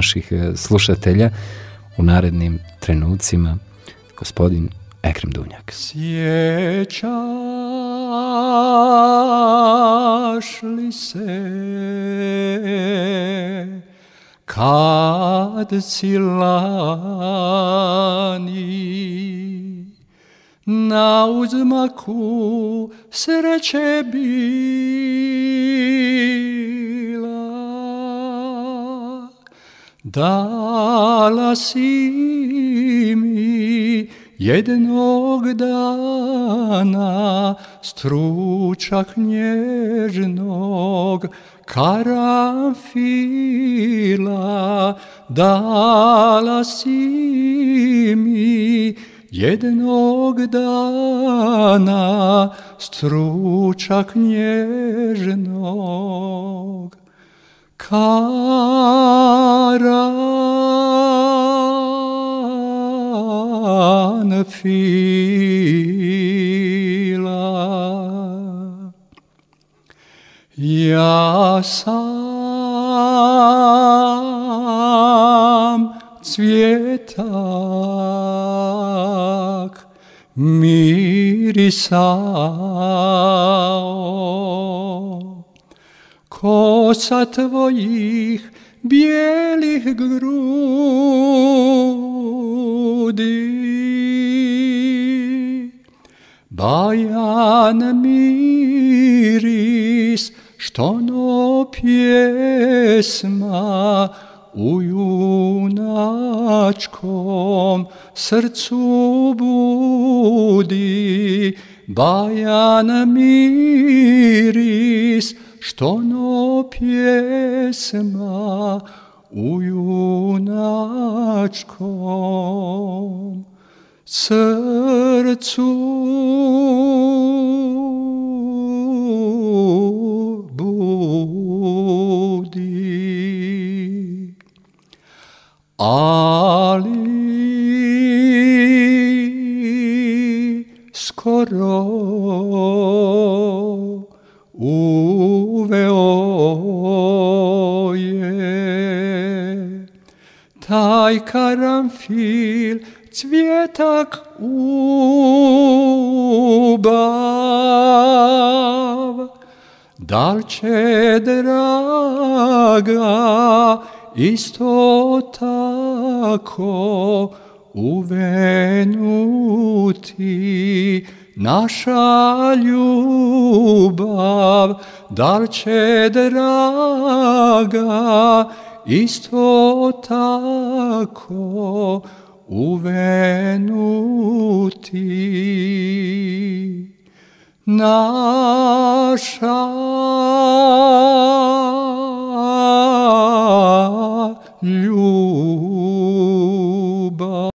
naših slušatelja u narednim trenucima, gospodin Ekrem Dunjak. Sjećaš li se kad si lani na uzmaku sreće bila, dala si mi jednog dana stručak nježnog karanfila, dala si mi jednog dana stručak nježnog karanfila. Ja sam cvjetak mirisao, kosa tvojih bijelih grudi, bajan miris što no pjesma u junačkom srcu budi, bajan miris što no pjesma u junačkom srcu budi. Ali skoro uveo je taj karanfil cvjetak ubav. Da li će, draga, isto tako uvenuti naša ljubav? Da li će, draga, isto tako uvenuti naša ljubav?